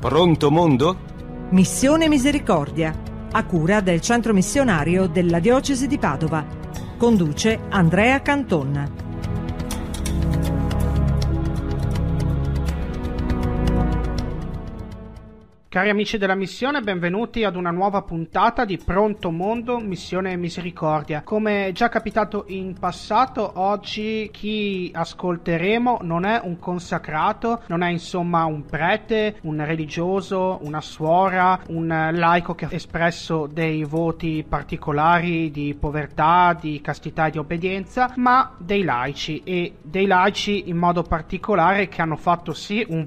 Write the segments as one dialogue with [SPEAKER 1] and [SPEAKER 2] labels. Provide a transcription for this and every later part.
[SPEAKER 1] Pronto mondo?
[SPEAKER 2] Missione Misericordia, a cura del Centro Missionario della Diocesi di Padova. Conduce Andrea Canton.
[SPEAKER 3] Cari amici della missione, benvenuti ad una nuova puntata di Pronto Mondo, Missione Misericordia. Come già capitato in passato, oggi chi ascolteremo non è un consacrato, non è insomma un prete, un religioso, una suora, un laico che ha espresso dei voti particolari di povertà, di castità e di obbedienza, ma dei laici, e dei laici in modo particolare che hanno fatto sì un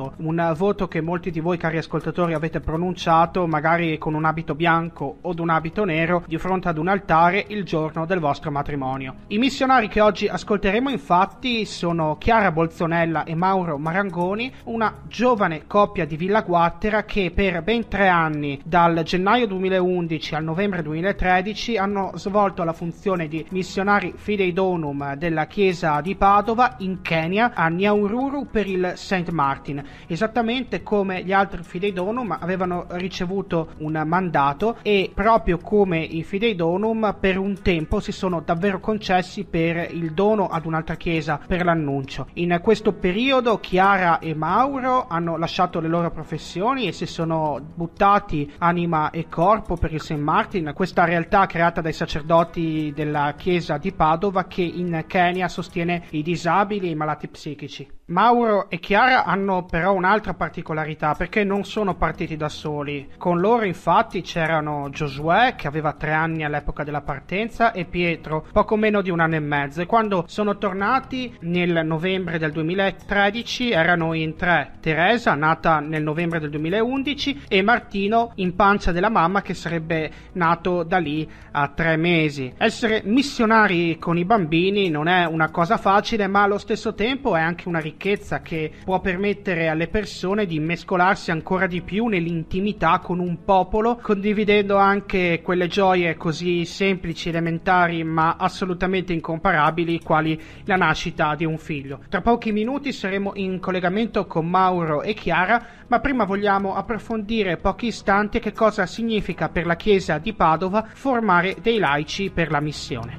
[SPEAKER 3] voto che molti di voi, cari ascoltatori, avete pronunciato magari con un abito bianco o un abito nero di fronte ad un altare il giorno del vostro matrimonio. I missionari che oggi ascolteremo infatti sono Chiara Bolzonella e Mauro Marangoni, una giovane coppia di Villaguattera che per ben 3 anni, dal gennaio 2011 al novembre 2013, hanno svolto la funzione di missionari Fidei Donum della chiesa di Padova in Kenya, a Nyahururu per il St. Martin, esattamente come gli altri Fidei Donum avevano ricevuto un mandato, e proprio come i Fidei Donum per un tempo si sono davvero concessi per il dono ad un'altra chiesa per l'annuncio. In questo periodo Chiara e Mauro hanno lasciato le loro professioni e si sono buttati anima e corpo per il St. Martin, questa realtà creata dai sacerdoti della chiesa di Padova che in Kenya sostiene i disabili e i malati psichici. Mauro e Chiara hanno però un'altra particolarità, perché non sono partiti da soli. Con loro infatti c'erano Giosuè, che aveva 3 anni all'epoca della partenza, e Pietro, poco meno di 1 anno e mezzo, e quando sono tornati nel novembre del 2013 erano in 3: Teresa, nata nel novembre del 2011, e Martino, in pancia della mamma, che sarebbe nato da lì a 3 mesi. Essere missionari con i bambini non è una cosa facile, ma allo stesso tempo è anche una ricchezza che può permettere alle persone di mescolarsi ancora di più nell'intimità con un popolo, condividendo anche quelle gioie così semplici, elementari, ma assolutamente incomparabili, quali la nascita di un figlio. Tra pochi minuti saremo in collegamento con Mauro e Chiara, ma prima vogliamo approfondire pochi istanti che cosa significa per la Chiesa di Padova formare dei laici per la missione.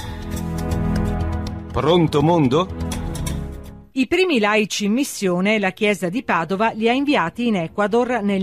[SPEAKER 1] Pronto mondo?
[SPEAKER 2] I primi laici in missione la Chiesa di Padova li ha inviati in Ecuador nel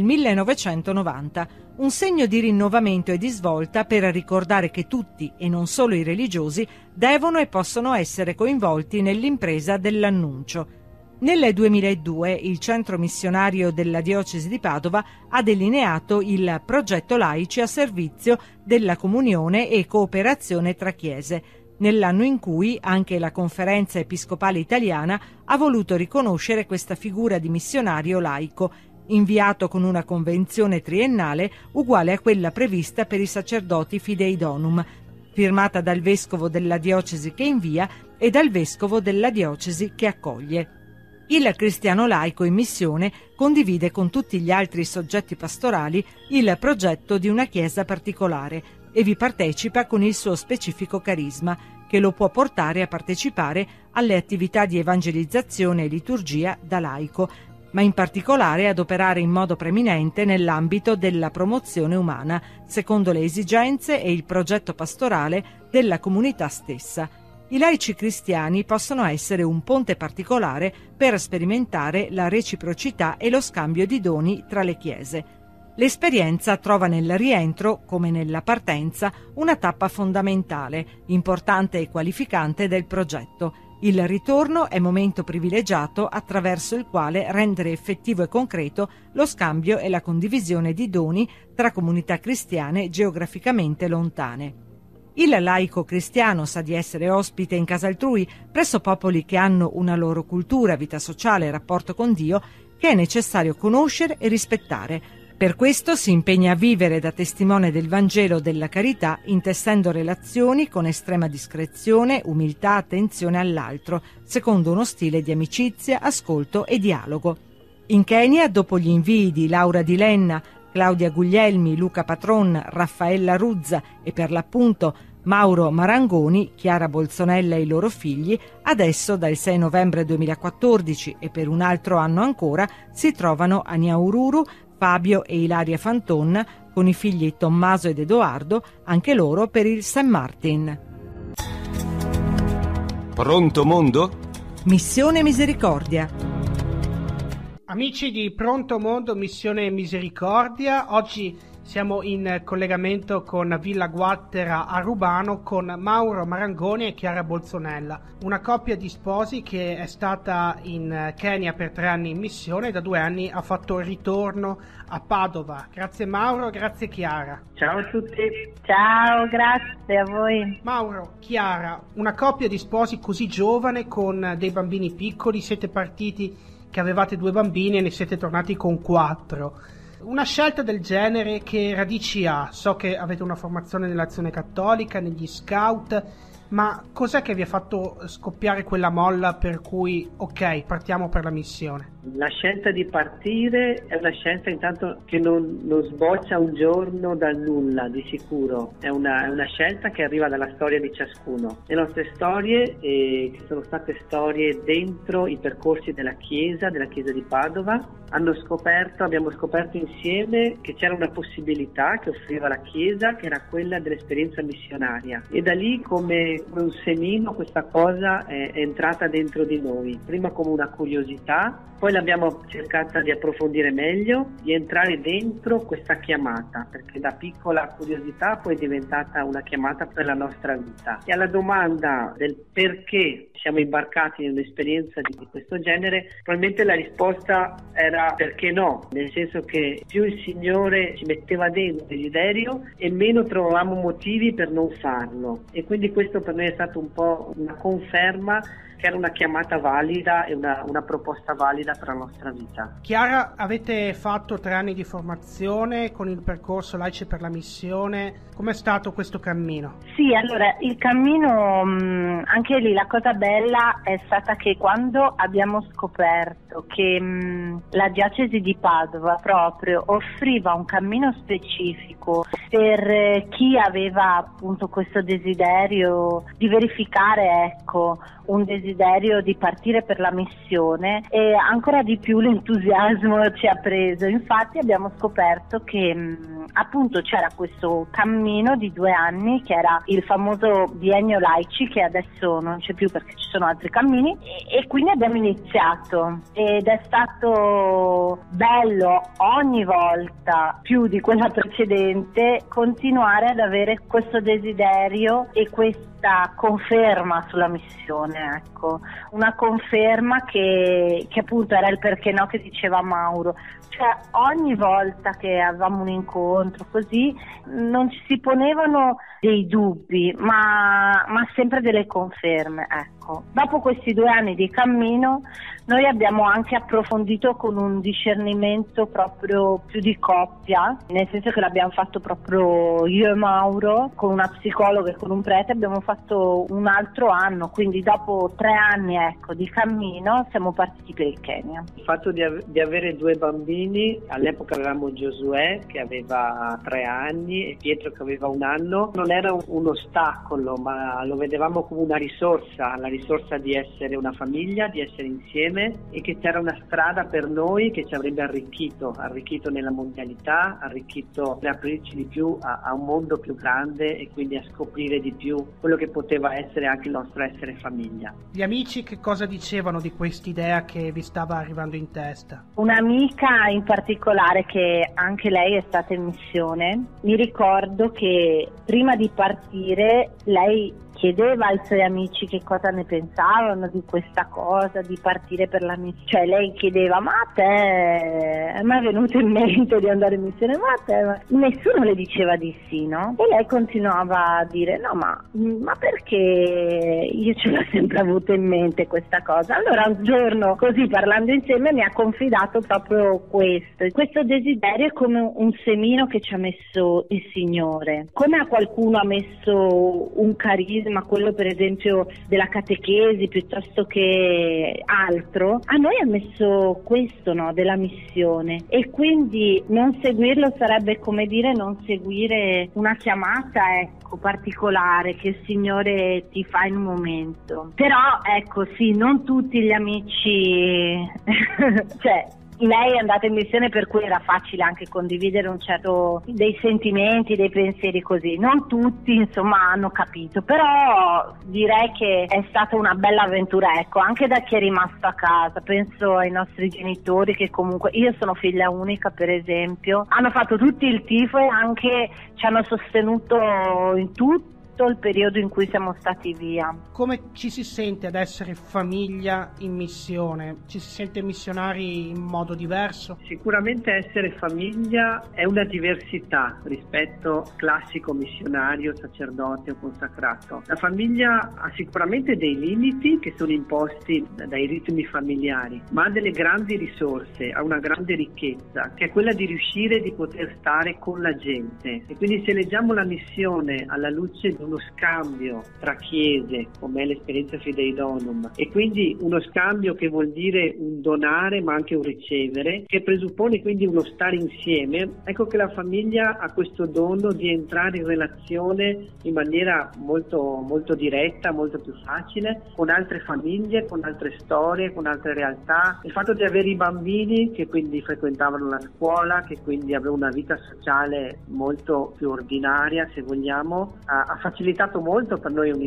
[SPEAKER 2] 1990, un segno di rinnovamento e di svolta per ricordare che tutti, e non solo i religiosi, devono e possono essere coinvolti nell'impresa dell'annuncio. Nel 2002 il Centro Missionario della Diocesi di Padova ha delineato il progetto Laici a servizio della comunione e cooperazione tra chiese, nell'anno in cui anche la Conferenza Episcopale Italiana ha voluto riconoscere questa figura di missionario laico, inviato con una convenzione triennale uguale a quella prevista per i sacerdoti Fidei Donum, firmata dal vescovo della diocesi che invia e dal vescovo della diocesi che accoglie. Il cristiano laico in missione condivide con tutti gli altri soggetti pastorali il progetto di una chiesa particolare e vi partecipa con il suo specifico carisma, che lo può portare a partecipare alle attività di evangelizzazione e liturgia da laico, ma in particolare ad operare in modo preminente nell'ambito della promozione umana, secondo le esigenze e il progetto pastorale della comunità stessa. I laici cristiani possono essere un ponte particolare per sperimentare la reciprocità e lo scambio di doni tra le chiese. L'esperienza trova nel rientro, come nella partenza, una tappa fondamentale, importante e qualificante del progetto. Il ritorno è momento privilegiato attraverso il quale rendere effettivo e concreto lo scambio e la condivisione di doni tra comunità cristiane geograficamente lontane. Il laico cristiano sa di essere ospite in casa altrui presso popoli che hanno una loro cultura, vita sociale e rapporto con Dio che è necessario conoscere e rispettare. Per questo si impegna a vivere da testimone del Vangelo della carità, intessendo relazioni con estrema discrezione, umiltà, attenzione all'altro, secondo uno stile di amicizia, ascolto e dialogo. In Kenya, dopo gli invii di Laura Di Lenna, Claudia Guglielmi, Luca Patron, Raffaella Ruzza e per l'appunto Mauro Marangoni, Chiara Bolzonella e i loro figli adesso dal 6 novembre 2014 e per un altro anno ancora si trovano a Nyahururu, Fabio e Ilaria Fanton con i figli Tommaso ed Edoardo, anche loro per il St. Martin.
[SPEAKER 1] Pronto mondo?
[SPEAKER 2] Missione Misericordia.
[SPEAKER 3] Amici di Pronto Mondo, Missione Misericordia, oggi siamo in collegamento con Villa Guattera a Rubano con Mauro Marangoni e Chiara Bolzonella, una coppia di sposi che è stata in Kenya per 3 anni in missione e da 2 anni ha fatto il ritorno a Padova. Grazie Mauro, grazie Chiara.
[SPEAKER 4] Ciao a tutti. Ciao, grazie a voi.
[SPEAKER 3] Mauro, Chiara, una coppia di sposi così giovane con dei bambini piccoli, siete partiti che avevate 2 bambini e ne siete tornati con 4. Una scelta del genere che radici ha? So che avete una formazione nell'Azione Cattolica, negli Scout, ma cos'è che vi ha fatto scoppiare quella molla per cui, ok, partiamo per la missione?
[SPEAKER 4] La scelta di partire è una scelta intanto che non sboccia un giorno dal nulla, di sicuro. È una scelta che arriva dalla storia di ciascuno. Le nostre storie, che sono state storie dentro i percorsi della Chiesa di Padova, abbiamo scoperto insieme che c'era una possibilità che offriva la Chiesa, che era quella dell'esperienza missionaria. E da lì, come un semino, questa cosa è entrata dentro di noi. Prima come una curiosità, poi l'abbiamo cercata di approfondire meglio, di entrare dentro questa chiamata, perché da piccola curiosità poi è diventata una chiamata per la nostra vita. E alla domanda del perché siamo imbarcati in un'esperienza di questo genere, probabilmente la risposta era perché no, nel senso che più il Signore ci metteva dentro il desiderio e meno trovavamo motivi per non farlo. E quindi questo per noi è stato un po' una conferma che era una chiamata valida e una proposta valida per la nostra vita.
[SPEAKER 3] Chiara, avete fatto 3 anni di formazione con il percorso Laici per la Missione. Com'è stato questo cammino?
[SPEAKER 5] Sì, allora il cammino, anche lì la cosa bella è stata che quando abbiamo scoperto che la diocesi di Padova proprio offriva un cammino specifico per chi aveva appunto questo desiderio di verificare, un desiderio di partire per la missione, e ancora di più l'entusiasmo ci ha preso. Infatti abbiamo scoperto che appunto c'era questo cammino di 2 anni che era il famoso biennio laici, che adesso non c'è più perché ci sono altri cammini, e quindi abbiamo iniziato ed è stato bello ogni volta più di quella precedente continuare ad avere questo desiderio e questa conferma sulla missione, una conferma che appunto era il perché no che diceva Mauro. Cioè ogni volta che avevamo un incontro così non ci si ponevano dei dubbi, ma sempre delle conferme, Dopo questi 2 anni di cammino noi abbiamo anche approfondito con un discernimento proprio più di coppia, nel senso che l'abbiamo fatto proprio io e Mauro con una psicologa e con un prete. Abbiamo fatto un altro anno, quindi dopo 3 anni di cammino siamo partiti per il Kenya.
[SPEAKER 4] Il fatto di avere 2 bambini, all'epoca avevamo Giosuè che aveva 3 anni e Pietro che aveva 1 anno, non era un ostacolo, ma lo vedevamo come una risorsa, la risorsa di essere una famiglia, di essere insieme, e che c'era una strada per noi che ci avrebbe arricchito nella mondialità, arricchito per aprirci di più a un mondo più grande e quindi a scoprire di più quello che poteva essere anche il nostro essere famiglia.
[SPEAKER 3] Gli amici che cosa dicevano di quest'idea che vi stava arrivando in testa?
[SPEAKER 5] Un'amica in particolare, che anche lei è stata in missione, mi ricordo che prima di partire lei chiedeva ai suoi amici che cosa ne pensavano di questa cosa, di partire per la missione. Cioè lei chiedeva: ma a te è mai venuto in mente di andare in missione? Ma a te? Nessuno le diceva di sì, no? E lei continuava a dire: no, ma perché io ce l'ho sempre avuto in mente questa cosa. Allora un giorno, così parlando insieme, mi ha confidato proprio questo desiderio è come un semino che ci ha messo il Signore, come a qualcuno ha messo un carisma crisma, quello per esempio della catechesi piuttosto che altro, a noi ha messo questo, no, della missione, e quindi non seguirlo sarebbe come dire non seguire una chiamata, ecco, particolare che il Signore ti fa in un momento. Però ecco, sì, non tutti gli amici cioè lei è andata in missione, per cui era facile anche condividere dei sentimenti, dei pensieri così. Non tutti, insomma, hanno capito, però direi che è stata una bella avventura, ecco, anche da chi è rimasto a casa. Penso ai nostri genitori, che comunque, io sono figlia unica per esempio, hanno fatto tutti il tifo e anche ci hanno sostenuto in tutto il periodo in cui siamo stati via.
[SPEAKER 3] Come ci si sente ad essere famiglia in missione? Ci si sente missionari in modo diverso?
[SPEAKER 4] Sicuramente essere famiglia è una diversità rispetto al classico missionario, sacerdote o consacrato. La famiglia ha sicuramente dei limiti che sono imposti dai ritmi familiari, ma ha delle grandi risorse, ha una grande ricchezza, che è quella di riuscire di poter stare con la gente. E quindi se leggiamo la missione alla luce di uno scambio tra chiese, come è l'esperienza Fidei Donum, e quindi uno scambio che vuol dire un donare ma anche un ricevere, che presuppone quindi uno stare insieme, ecco che la famiglia ha questo dono di entrare in relazione in maniera molto, molto diretta, molto più facile, con altre famiglie, con altre storie, con altre realtà. Il fatto di avere i bambini che quindi frequentavano la scuola, che quindi avevano una vita sociale molto più ordinaria, se vogliamo, ha facilitato molto per noi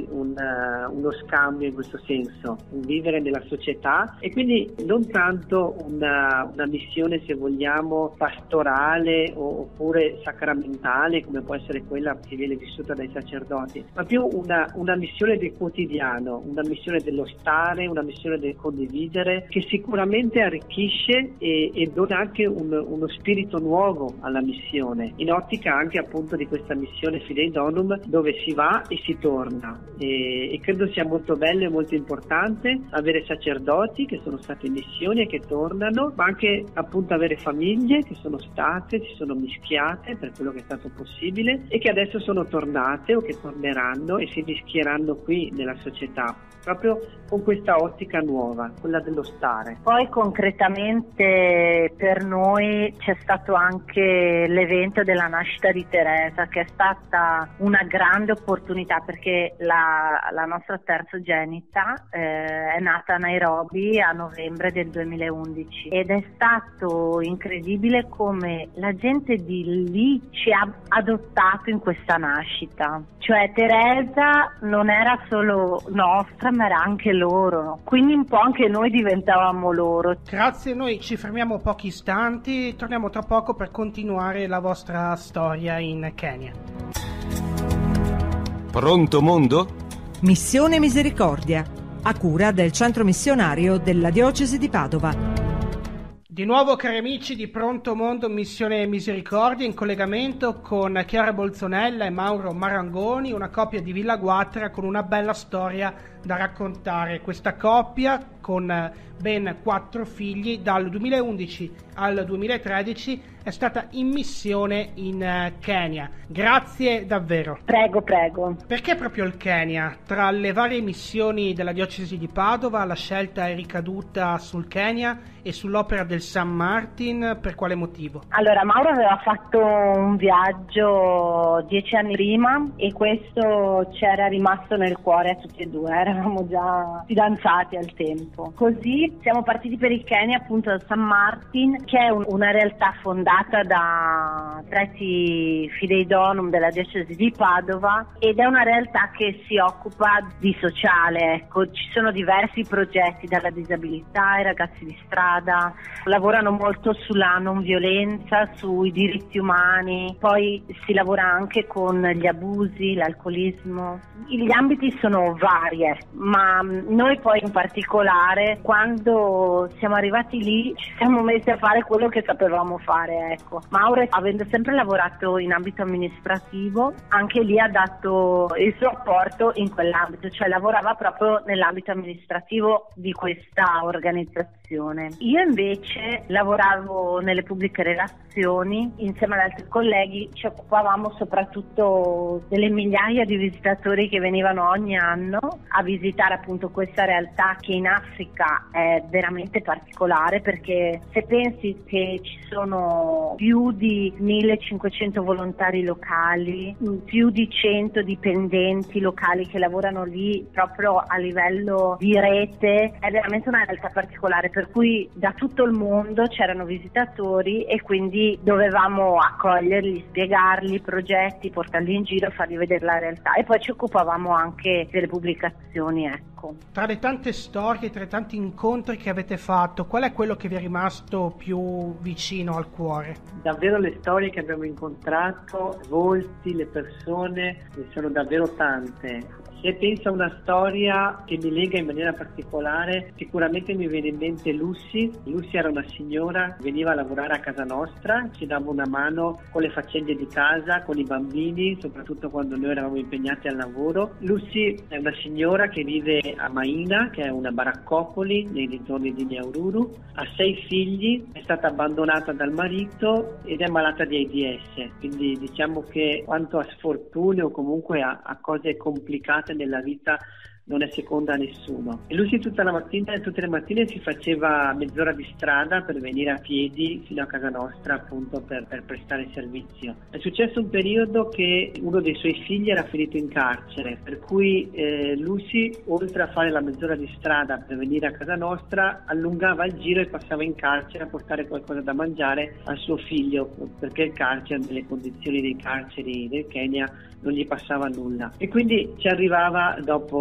[SPEAKER 4] uno scambio in questo senso, un vivere nella società, e quindi non tanto una missione, se vogliamo, pastorale oppure sacramentale, come può essere quella che viene vissuta dai sacerdoti, ma più una missione del quotidiano, una missione dello stare, una missione del condividere, che sicuramente arricchisce e dona anche uno spirito nuovo alla missione, in ottica anche appunto di questa missione Fidei Donum, dove si va e si torna, e credo sia molto bello e molto importante avere sacerdoti che sono stati in missione e che tornano, ma anche appunto avere famiglie che sono state, si sono mischiate per quello che è stato possibile e che adesso sono tornate o che torneranno e si mischieranno qui nella società, proprio con questa ottica nuova, quella dello stare.
[SPEAKER 5] Poi concretamente per noi c'è stato anche l'evento della nascita di Teresa, che è stata una grande opportunità, perché la nostra terzogenita è nata a Nairobi a novembre del 2011 ed è stato incredibile come la gente di lì ci ha adottato in questa nascita. Cioè Teresa non era solo nostra, ma era anche loro, quindi un po' anche noi diventavamo loro.
[SPEAKER 3] Grazie, noi ci fermiamo pochi istanti, torniamo tra poco per continuare la vostra storia in Kenya.
[SPEAKER 1] Pronto mondo?
[SPEAKER 2] Missione Misericordia, a cura del centro missionario della diocesi di Padova.
[SPEAKER 3] Di nuovo, cari amici di Pronto Mondo Missione Misericordia, in collegamento con Chiara Bolzonella e Mauro Marangoni, una coppia di Villaguatra con una bella storia da raccontare. Questa coppia, con ben 4 figli, dal 2011 al 2013 è stata in missione in Kenya. Grazie davvero.
[SPEAKER 5] Prego, prego.
[SPEAKER 3] Perché proprio il Kenya? Tra le varie missioni della diocesi di Padova la scelta è ricaduta sul Kenya e sull'opera del San Martin, per quale motivo?
[SPEAKER 5] Allora, Mauro aveva fatto un viaggio 10 anni prima e questo c'era rimasto nel cuore a tutti e due, eravamo già fidanzati al tempo. Così siamo partiti per il Kenya, appunto da San Martin, che è una realtà fondata da preti Fidei Donum della diocesi di Padova, ed è una realtà che si occupa di sociale, ecco. Ci sono diversi progetti, dalla disabilità ai ragazzi di strada, lavorano molto sulla non violenza, sui diritti umani, poi si lavora anche con gli abusi, l'alcolismo. Gli ambiti sono vari, ma noi poi in particolare quando siamo arrivati lì ci siamo messi a fare quello che sapevamo fare, dire, ecco. Mauro, avendo sempre lavorato in ambito amministrativo, anche lì ha dato il suo apporto in quell'ambito, cioè lavorava proprio nell'ambito amministrativo di questa organizzazione. Io invece lavoravo nelle pubbliche relazioni, insieme ad altri colleghi ci occupavamo soprattutto delle migliaia di visitatori che venivano ogni anno a visitare appunto questa realtà che in Africa è veramente particolare, perché se pensi che ci sono più di 1500 volontari locali, più di 100 dipendenti locali che lavorano lì proprio a livello di rete, è veramente una realtà particolare, per cui da tutto il mondo c'erano visitatori e quindi dovevamo accoglierli, spiegarli i progetti, portarli in giro, fargli vedere la realtà, e poi ci occupavamo anche delle pubblicazioni, ecco.
[SPEAKER 3] Tra le tante storie, tra i tanti incontri che avete fatto, qual è quello che vi è rimasto più vicino al cuore?
[SPEAKER 4] Davvero le storie che abbiamo incontrato, i volti, le persone, ne sono davvero tante. Se penso a una storia che mi lega in maniera particolare, sicuramente mi viene in mente Lucy. Lucy era una signora, veniva a lavorare a casa nostra, ci dava una mano con le faccende di casa, con i bambini, soprattutto quando noi eravamo impegnati al lavoro. Lucy è una signora che vive a Maina, che è una baraccopoli nei dintorni di Nyahururu, ha 6 figli, è stata abbandonata dal marito ed è malata di AIDS, quindi diciamo che quanto a sfortune o comunque a cose complicate nella vita non è seconda a nessuno. E Lucy tutte le mattine si faceva mezz'ora di strada per venire a piedi fino a casa nostra, appunto per prestare servizio. È successo un periodo che uno dei suoi figli era finito in carcere, per cui Lucy, oltre a fare la mezz'ora di strada per venire a casa nostra, allungava il giro e passava in carcere a portare qualcosa da mangiare al suo figlio, perché il carcere, nelle condizioni dei carceri del Kenya, non gli passava nulla. E quindi ci arrivava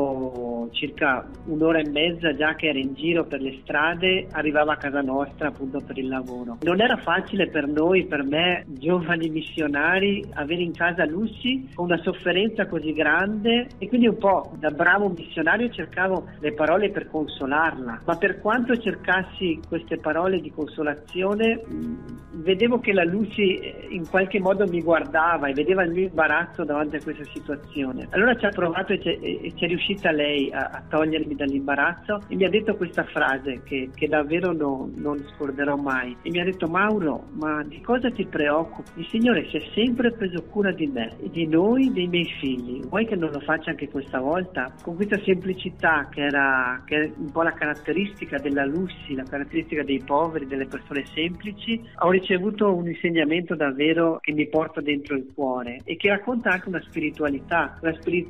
[SPEAKER 4] dopo circa un'ora e mezza, già che era in giro per le strade, arrivava a casa nostra appunto per il lavoro. Non era facile per noi, per me, giovani missionari, avere in casa Lucy con una sofferenza così grande, e quindi un po' da bravo missionario cercavo le parole per consolarla, ma per quanto cercassi queste parole di consolazione, vedevo che la Lucy in qualche modo mi guardava e vedeva il mio imbarazzo davanti a questa situazione. Allora ci ha provato e ci è riuscita lei a togliermi dall'imbarazzo, e mi ha detto questa frase che davvero non scorderò mai, e mi ha detto: Mauro, ma di cosa ti preoccupi? Il Signore si è sempre preso cura di me, di noi, dei miei figli, vuoi che non lo faccia anche questa volta? Con questa semplicità che è un po' la caratteristica della Lucy, la caratteristica dei poveri, delle persone semplici, ho ricevuto un insegnamento davvero che mi porta dentro il cuore e che racconta anche una spiritualità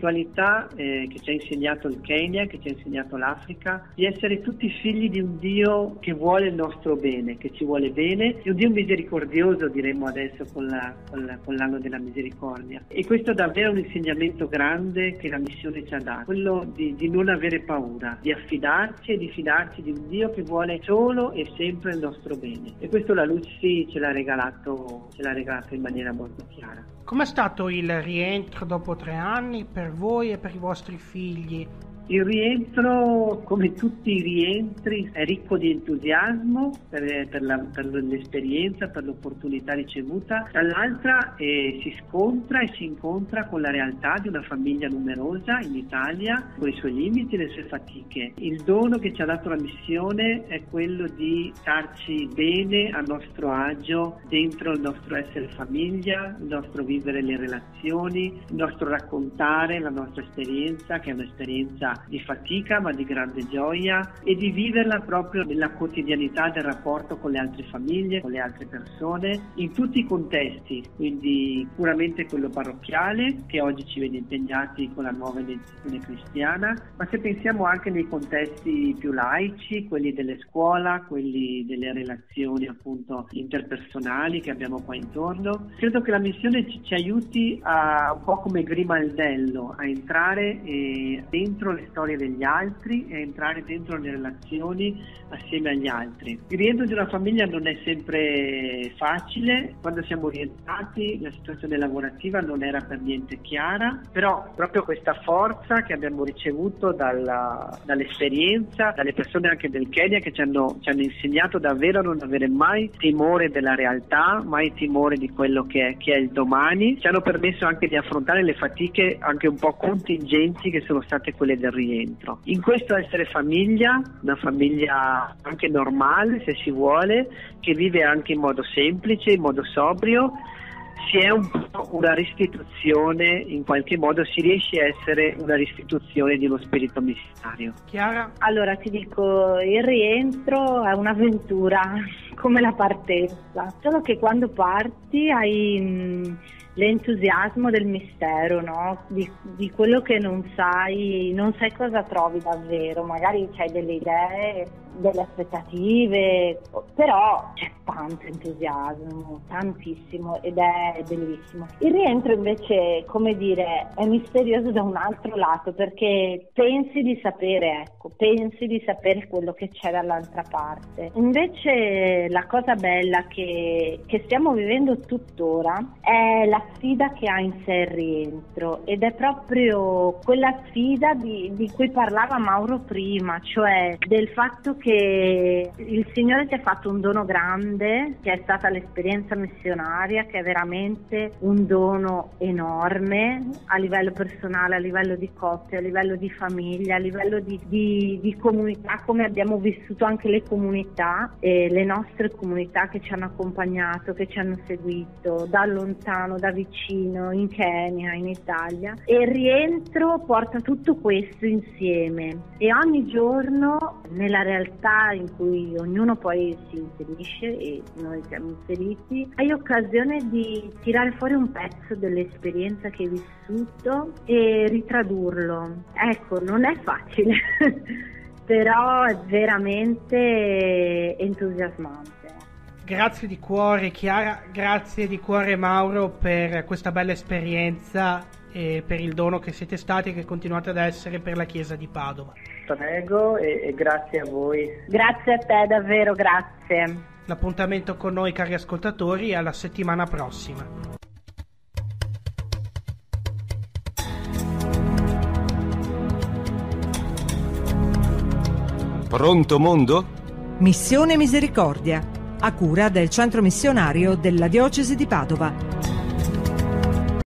[SPEAKER 4] che ci ha insegnato il Kenya, che ci ha insegnato l'Africa, di essere tutti figli di un Dio che vuole il nostro bene, che ci vuole bene, di un Dio misericordioso, diremmo adesso con l'anno della misericordia. E questo è davvero un insegnamento grande che la missione ci ha dato, quello di non avere paura, di affidarci e di fidarci di un Dio che vuole solo e sempre il nostro bene. E questo la Lucy ce l'ha regalato in maniera molto chiara.
[SPEAKER 3] Com'è stato il rientro dopo 3 anni per voi e per i vostri figli?
[SPEAKER 4] Il rientro, come tutti i rientri, è ricco di entusiasmo per l'esperienza, per l'opportunità ricevuta. Dall'altra si scontra e si incontra con la realtà di una famiglia numerosa in Italia, con i suoi limiti e le sue fatiche. Il dono che ci ha dato la missione è quello di starci bene, a nostro agio, dentro il nostro essere famiglia, il nostro vivere le relazioni, il nostro raccontare la nostra esperienza, che è un'esperienza di fatica ma di grande gioia, e di viverla proprio nella quotidianità del rapporto con le altre famiglie, con le altre persone, in tutti i contesti, quindi sicuramente quello parrocchiale, che oggi ci vede impegnati con la nuova identificazione cristiana, ma se pensiamo anche nei contesti più laici, quelli delle scuola, quelli delle relazioni appunto interpersonali che abbiamo qua intorno, credo che la missione ci aiuti a, un po' come grimaldello, a entrare dentro le le storie degli altri e entrare dentro le relazioni assieme agli altri. Il rientro di una famiglia non è sempre facile. Quando siamo rientrati la situazione lavorativa non era per niente chiara, però proprio questa forza che abbiamo ricevuto dall'esperienza, dalle persone anche del Kenya che ci hanno insegnato davvero a non avere mai timore della realtà, mai timore di quello che è il domani, ci hanno permesso anche di affrontare le fatiche anche un po' contingenti che sono state quelle del rientro. In questo essere famiglia, una famiglia anche normale se si vuole, che vive anche in modo semplice, in modo sobrio, si è un po' una restituzione, in qualche modo si riesce a essere una restituzione di uno spirito missionario.
[SPEAKER 3] Chiara?
[SPEAKER 5] Allora ti dico, il rientro è un'avventura come la partenza, solo che quando parti hai l'entusiasmo del mistero, no? Di quello che non sai cosa trovi davvero, magari c'hai delle idee, delle aspettative, però c'è tanto entusiasmo, tantissimo, ed è bellissimo. Il rientro invece, come dire, è misterioso da un altro lato, perché pensi di sapere quello che c'è dall'altra parte. Invece la cosa bella che stiamo vivendo tuttora è la sfida che ha in sé il rientro, ed è proprio quella sfida di cui parlava Mauro prima, cioè del fatto che il Signore ti ha fatto un dono grande, che è stata l'esperienza missionaria, che è veramente un dono enorme a livello personale, a livello di coppia, a livello di famiglia, a livello di comunità, come abbiamo vissuto anche le comunità, le nostre comunità che ci hanno accompagnato, che ci hanno seguito da lontano, da vicino, in Kenya, in Italia, e il rientro porta tutto questo insieme, e ogni giorno nella realtà in cui ognuno poi si inserisce, e noi siamo inseriti, hai occasione di tirare fuori un pezzo dell'esperienza che hai vissuto e ritradurlo. Ecco, non è facile però è veramente entusiasmante.
[SPEAKER 3] Grazie di cuore Chiara, grazie di cuore Mauro per questa bella esperienza e per il dono che siete stati e che continuate ad essere per la Chiesa di Padova.
[SPEAKER 4] Prego e grazie a voi.
[SPEAKER 5] Grazie a te, davvero grazie.
[SPEAKER 3] L'appuntamento con noi, cari ascoltatori, è alla settimana prossima.
[SPEAKER 1] Pronto mondo?
[SPEAKER 2] Missione Misericordia, a cura del Centro Missionario della Diocesi di Padova.